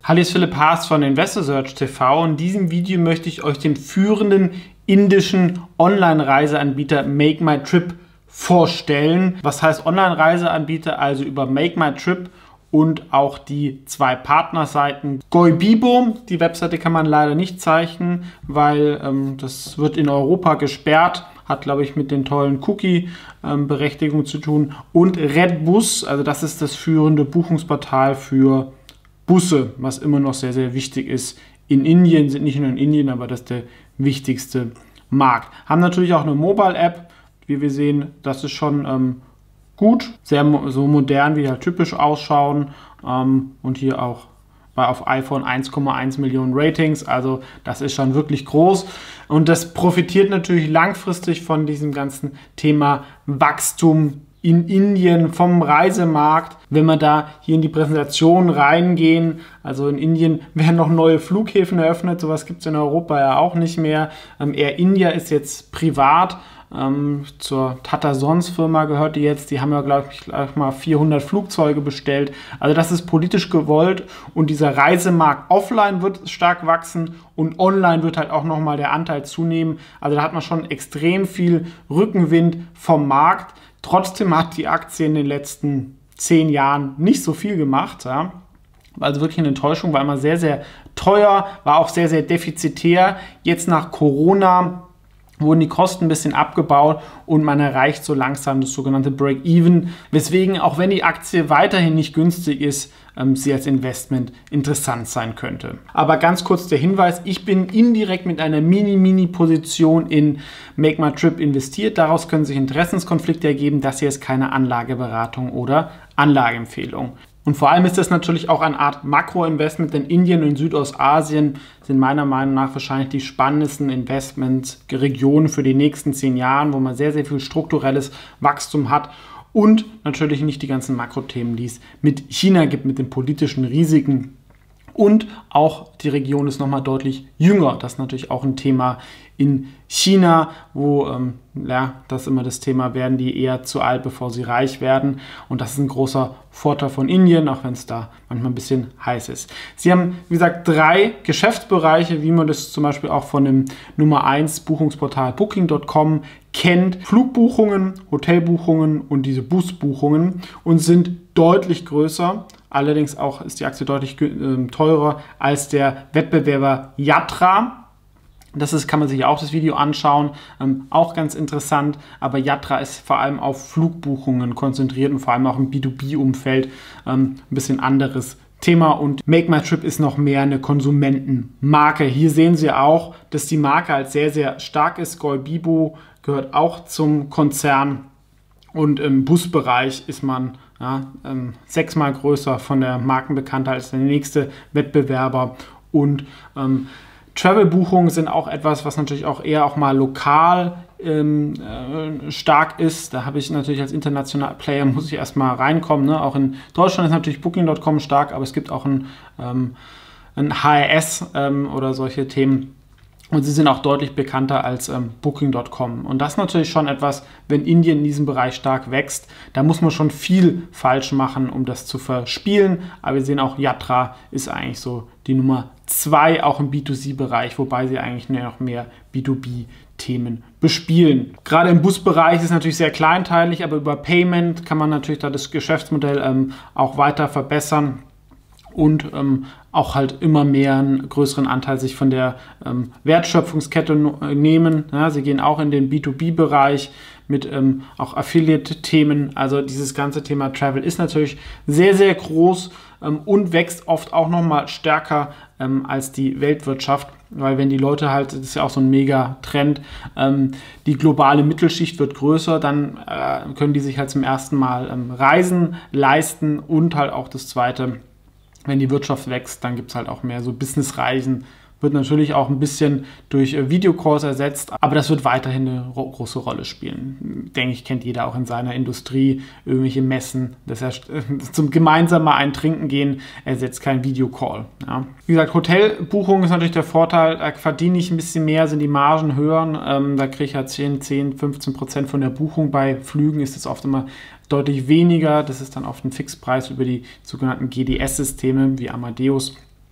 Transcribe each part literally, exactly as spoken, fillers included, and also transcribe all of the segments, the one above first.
Hallo, hier ist Philipp Haas von InvestorSearch T V. In diesem Video möchte ich euch den führenden indischen Online-Reiseanbieter MakeMyTrip vorstellen. Was heißt Online-Reiseanbieter? Also über MakeMyTrip und auch die zwei Partnerseiten. Goibibo, die Webseite kann man leider nicht zeichnen, weil ähm, das wird in Europa gesperrt. Hat, glaube ich, mit den tollen Cookie-Berechtigungen ähm, zu tun. Und Redbus, also das ist das führende Buchungsportal für Busse, was immer noch sehr, sehr wichtig ist. In Indien, sind nicht nur in Indien, aber das ist der wichtigste Markt. Haben natürlich auch eine Mobile-App, wie wir sehen, das ist schon ähm, gut, sehr mo so modern, wie die halt typisch ausschauen. Ähm, und hier auch bei auf iPhone eins Komma eins Millionen Ratings, also das ist schon wirklich groß. Und das profitiert natürlich langfristig von diesem ganzen Thema Wachstum in Indien, vom Reisemarkt. Wenn wir da hier in die Präsentation reingehen, also in Indien werden noch neue Flughäfen eröffnet, sowas gibt es in Europa ja auch nicht mehr. Ähm, Air India ist jetzt privat, ähm, zur Tata Sons Firma gehört die jetzt, die haben ja, glaube ich, gleich mal vierhundert Flugzeuge bestellt. Also das ist politisch gewollt und dieser Reisemarkt offline wird stark wachsen und online wird halt auch nochmal der Anteil zunehmen. Also da hat man schon extrem viel Rückenwind vom Markt. Trotzdem hat die Aktie in den letzten zehn Jahren nicht so viel gemacht. Ja. Also wirklich eine Enttäuschung, war immer sehr, sehr teuer, war auch sehr, sehr defizitär. Jetzt nach Corona wurden die Kosten ein bisschen abgebaut und man erreicht so langsam das sogenannte Break-Even, weswegen, auch wenn die Aktie weiterhin nicht günstig ist, ähm, sie als Investment interessant sein könnte. Aber ganz kurz der Hinweis, ich bin indirekt mit einer Mini-Mini-Position in MakeMyTrip investiert. Daraus können sich Interessenskonflikte ergeben. Das hier ist keine Anlageberatung oder Anlageempfehlung. Und vor allem ist das natürlich auch eine Art Makroinvestment, denn Indien und Südostasien sind meiner Meinung nach wahrscheinlich die spannendsten Investmentregionen für die nächsten zehn Jahre, wo man sehr, sehr viel strukturelles Wachstum hat und natürlich nicht die ganzen Makrothemen, die es mit China gibt, mit den politischen Risiken. Und auch die Region ist nochmal deutlich jünger. Das ist natürlich auch ein Thema in China, wo ähm, ja, das immer das Thema, werden die eher zu alt, bevor sie reich werden. Und das ist ein großer Vorteil von Indien, auch wenn es da manchmal ein bisschen heiß ist. Sie haben, wie gesagt, drei Geschäftsbereiche, wie man das zum Beispiel auch von dem Nummer eins Buchungsportal Booking Punkt com kennt. Flugbuchungen, Hotelbuchungen und diese Busbuchungen und sind deutlich größer. Allerdings auch ist die Aktie deutlich äh, teurer als der Wettbewerber Yatra. Das ist, kann man sich auch das Video anschauen, ähm, auch ganz interessant, aber Yatra ist vor allem auf Flugbuchungen konzentriert und vor allem auch im B zwei B-Umfeld ähm, ein bisschen anderes Thema und MakeMyTrip ist noch mehr eine Konsumentenmarke. Hier sehen Sie auch, dass die Marke halt sehr, sehr stark ist. Goibibo gehört auch zum Konzern und im Busbereich ist man ja, ähm, sechsmal größer von der Markenbekanntheit als der nächste Wettbewerber und ähm, Travel-Buchungen sind auch etwas, was natürlich auch eher auch mal lokal ähm, äh, stark ist. Da habe ich natürlich als internationaler Player, muss ich erstmal reinkommen. Ne? Auch in Deutschland ist natürlich Booking Punkt com stark, aber es gibt auch ein, ähm, ein H R S ähm, oder solche Themen. Und sie sind auch deutlich bekannter als ähm, Booking Punkt com. Und das ist natürlich schon etwas, wenn Indien in diesem Bereich stark wächst, da muss man schon viel falsch machen, um das zu verspielen. Aber wir sehen auch, Yatra ist eigentlich so die Nummer zwei, auch im B zwei C-Bereich, wobei sie eigentlich nur noch mehr B zwei B-Themen bespielen. Gerade im Busbereich ist es natürlich sehr kleinteilig, aber über Payment kann man natürlich da das Geschäftsmodell ähm, auch weiter verbessern. Und ähm, auch halt immer mehr einen größeren Anteil sich von der ähm, Wertschöpfungskette nehmen. Ja, sie gehen auch in den B zwei B-Bereich mit ähm, auch Affiliate-Themen. Also dieses ganze Thema Travel ist natürlich sehr, sehr groß ähm, und wächst oft auch nochmal stärker ähm, als die Weltwirtschaft. Weil wenn die Leute halt, das ist ja auch so ein Mega-Trend, ähm, die globale Mittelschicht wird größer, dann äh, können die sich halt zum ersten Mal ähm, Reisen leisten und halt auch das Zweite, wenn die Wirtschaft wächst, dann gibt es halt auch mehr so Businessreisen. Wird natürlich auch ein bisschen durch Videocalls ersetzt, aber das wird weiterhin eine große Rolle spielen. Denke ich, kennt jeder auch in seiner Industrie, irgendwelche Messen. Das heißt, zum gemeinsam mal ein Trinken gehen ersetzt kein Videocall. Ja. Wie gesagt, Hotelbuchung ist natürlich der Vorteil, da verdiene ich ein bisschen mehr, sind die Margen höher. Ähm, da kriege ich ja zehn, zehn, fünfzehn Prozent von der Buchung. Bei Flügen ist es oft immer deutlich weniger. Das ist dann oft ein Fixpreis über die sogenannten G D S-Systeme wie Amadeus.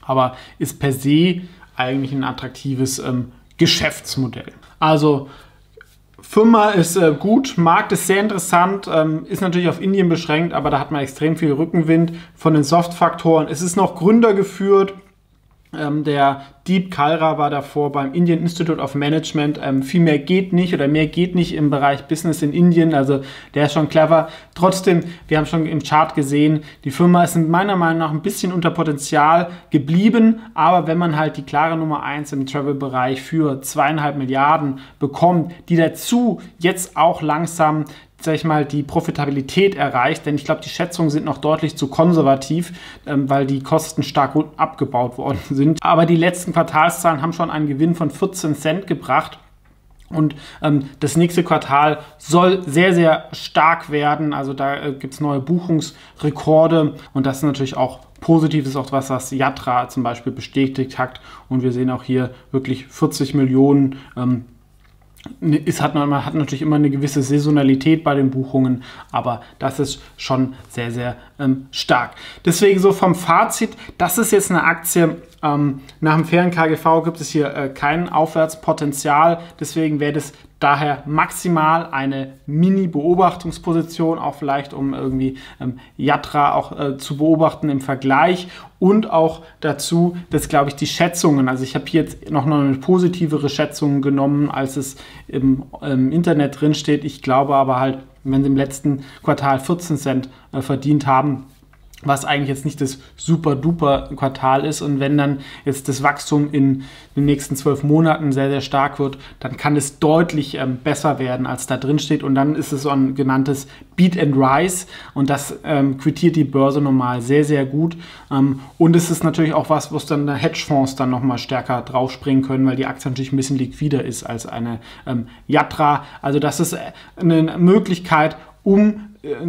aber ist per se eigentlich ein attraktives ähm, Geschäftsmodell. Also Firma ist äh, gut, Markt ist sehr interessant, ähm, ist natürlich auf Indien beschränkt, aber da hat man extrem viel Rückenwind von den Soft-Faktoren. Es ist noch gründergeführt. Ähm, der Deep Kalra war davor beim Indian Institute of Management. Ähm, viel mehr geht nicht oder mehr geht nicht im Bereich Business in Indien. Also der ist schon clever. Trotzdem, wir haben schon im Chart gesehen, die Firma ist meiner Meinung nach ein bisschen unter Potenzial geblieben. Aber wenn man halt die klare Nummer eins im Travel-Bereich für zweieinhalb Milliarden bekommt, die dazu jetzt auch langsam, sag ich mal, die Profitabilität erreicht, denn ich glaube, die Schätzungen sind noch deutlich zu konservativ, ähm, weil die Kosten stark abgebaut worden sind. Aber die letzten Quartalszahlen haben schon einen Gewinn von vierzehn Cent gebracht. Und ähm, das nächste Quartal soll sehr, sehr stark werden. Also da äh, gibt es neue Buchungsrekorde und das ist natürlich auch positiv, ist auch was, was Yatra zum Beispiel bestätigt hat. Und wir sehen auch hier wirklich vierzig Millionen. Ähm, Es hat, man hat natürlich immer eine gewisse Saisonalität bei den Buchungen, aber das ist schon sehr, sehr ähm, stark. Deswegen so vom Fazit, das ist jetzt eine Aktie, ähm, nach dem fairen K G V gibt es hier äh, kein Aufwärtspotenzial, deswegen wäre das daher maximal eine Mini-Beobachtungsposition, auch vielleicht um irgendwie ähm, Yatra auch äh, zu beobachten im Vergleich und auch dazu, dass, glaube ich, die Schätzungen, also ich habe hier jetzt noch eine positivere Schätzung genommen, als es im, im Internet drin steht. Ich glaube aber halt, wenn sie im letzten Quartal vierzehn Cent äh, verdient haben, was eigentlich jetzt nicht das super-duper Quartal ist. Und wenn dann jetzt das Wachstum in den nächsten zwölf Monaten sehr, sehr stark wird, dann kann es deutlich ähm, besser werden, als da drin steht. Und dann ist es so ein genanntes Beat and Rise. Und das ähm, quittiert die Börse normal sehr, sehr gut. Ähm, und es ist natürlich auch was, wo es dann Hedgefonds dann nochmal stärker draufspringen können, weil die Aktie natürlich ein bisschen liquider ist als eine ähm, Yatra. Also das ist eine Möglichkeit, um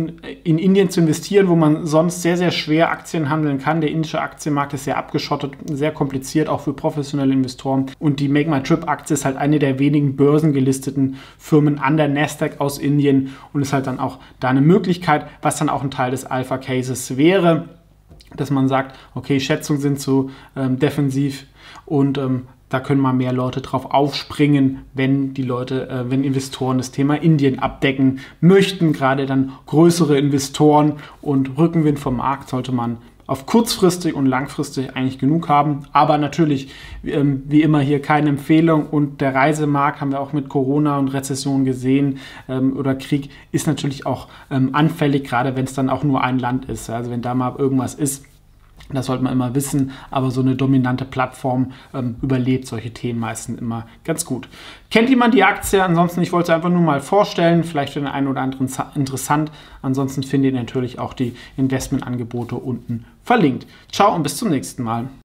in Indien zu investieren, wo man sonst sehr, sehr schwer Aktien handeln kann. Der indische Aktienmarkt ist sehr abgeschottet, sehr kompliziert, auch für professionelle Investoren. Und die Make My Trip Aktie ist halt eine der wenigen börsengelisteten Firmen an der Nasdaq aus Indien und ist halt dann auch da eine Möglichkeit, was dann auch ein Teil des Alpha Cases wäre, dass man sagt, okay, Schätzungen sind zu ähm, defensiv und ähm, da können mal mehr Leute drauf aufspringen, wenn die Leute, äh, wenn Investoren das Thema Indien abdecken möchten, gerade dann größere Investoren und Rückenwind vom Markt sollte man auf kurzfristig und langfristig eigentlich genug haben. Aber natürlich, ähm, wie immer hier keine Empfehlung und der Reisemarkt haben wir auch mit Corona und Rezession gesehen ähm, oder Krieg ist natürlich auch ähm, anfällig, gerade wenn es dann auch nur ein Land ist. Also wenn da mal irgendwas ist, das sollte man immer wissen, aber so eine dominante Plattform ähm, überlebt solche Themen meistens immer ganz gut. Kennt jemand die Aktie? Ansonsten, ich wollte es einfach nur mal vorstellen, vielleicht für den einen oder anderen interessant. Ansonsten findet ihr natürlich auch die Investmentangebote unten verlinkt. Ciao und bis zum nächsten Mal.